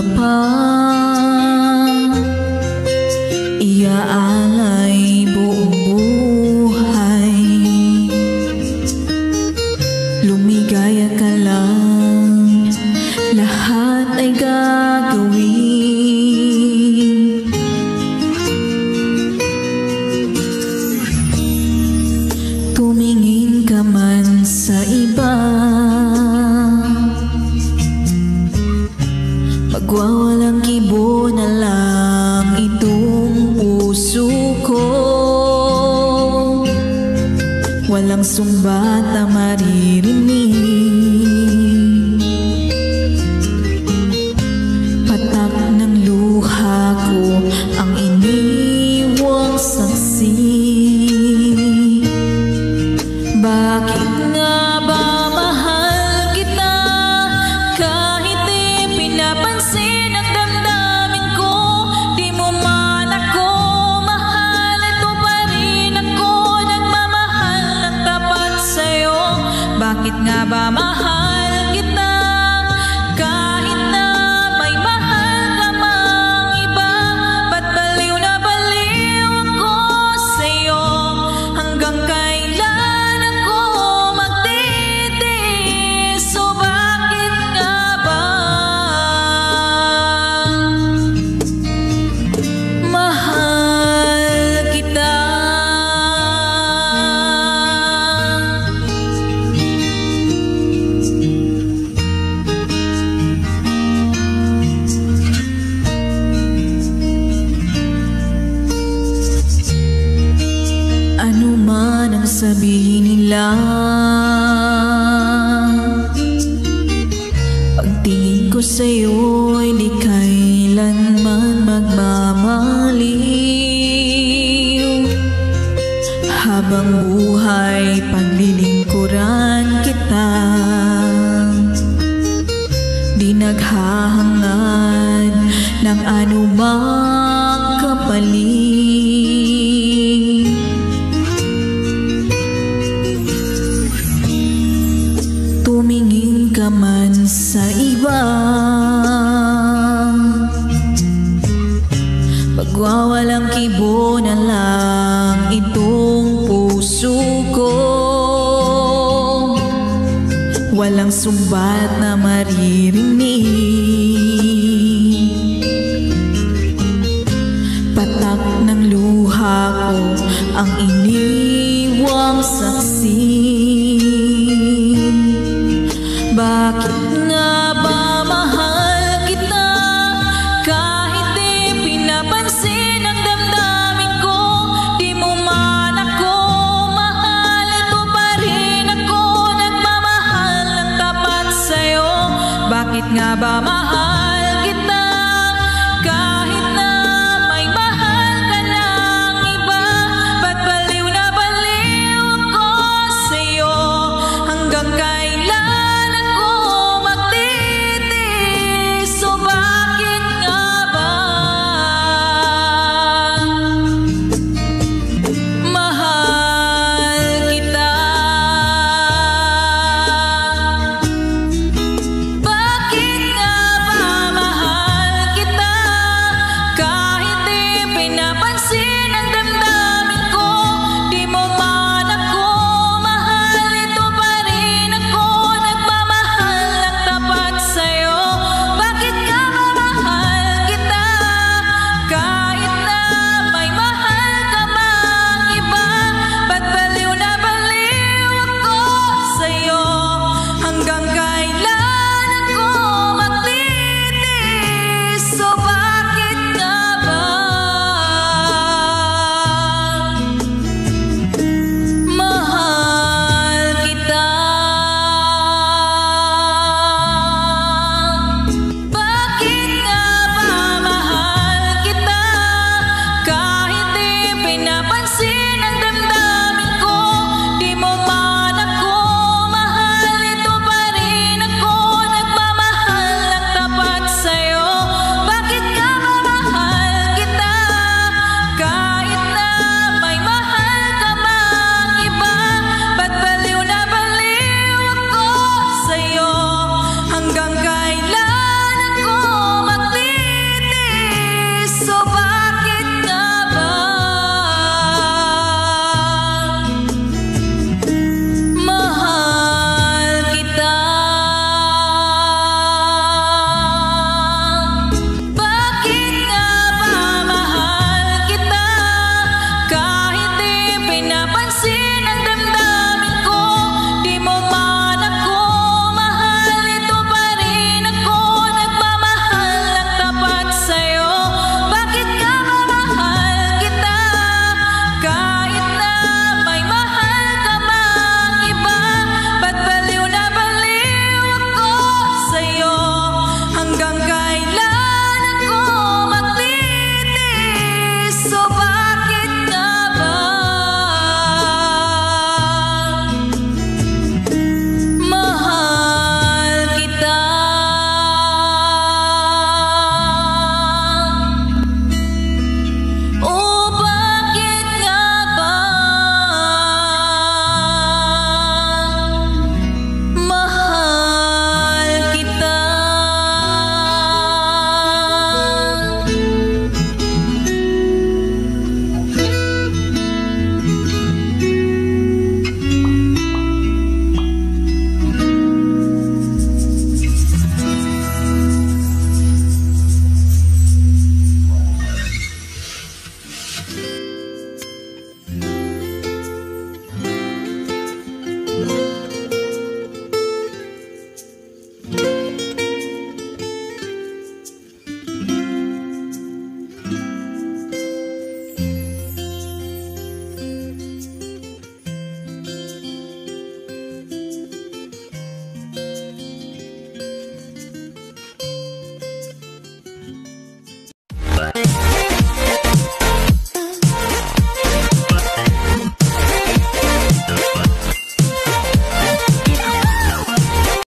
ka pa, iaalay buong buhay. Lumigaya ka lang, lahat ay gagawin. Tumingin ka man sa iba, magwawalang kibo na lang itong puso ko. Walang sumbat na maririnig, patak ng luha ko ang iniwang saksi. Bakit nga ba mahal kita kahit di pinapansin ang damdamin ko? Di mo man ako mahal, ito pa rin ako nagmamahal ng tapat sa'yo. Bakit nga ba mahal kita kahit na may mahal ka mang iba? Ba't baliw na baliw ako sa'yo? Hanggang kailan ako magtitiis? So bakit nga ba mahal kita? Ano man ang sabihin nila, pagtingin ko sa'yo'y di kailanman magmamaliw. Habang buhay paglilingkuran kita, di naghahangad ng anumang kapalit. Tumingin ka man sa iba, pagwawalang kibo na lang itong puso ko. Walang sumbat na maririnig, patak ng luha ko ang iniwang saksi. Bakit nga ba mahal kita kahit di pinapansin ang damdamin ko? Di mo man ako mahal, ito pa rin ako nagmamahal ng tapat sa'yo. Bakit nga ba mahal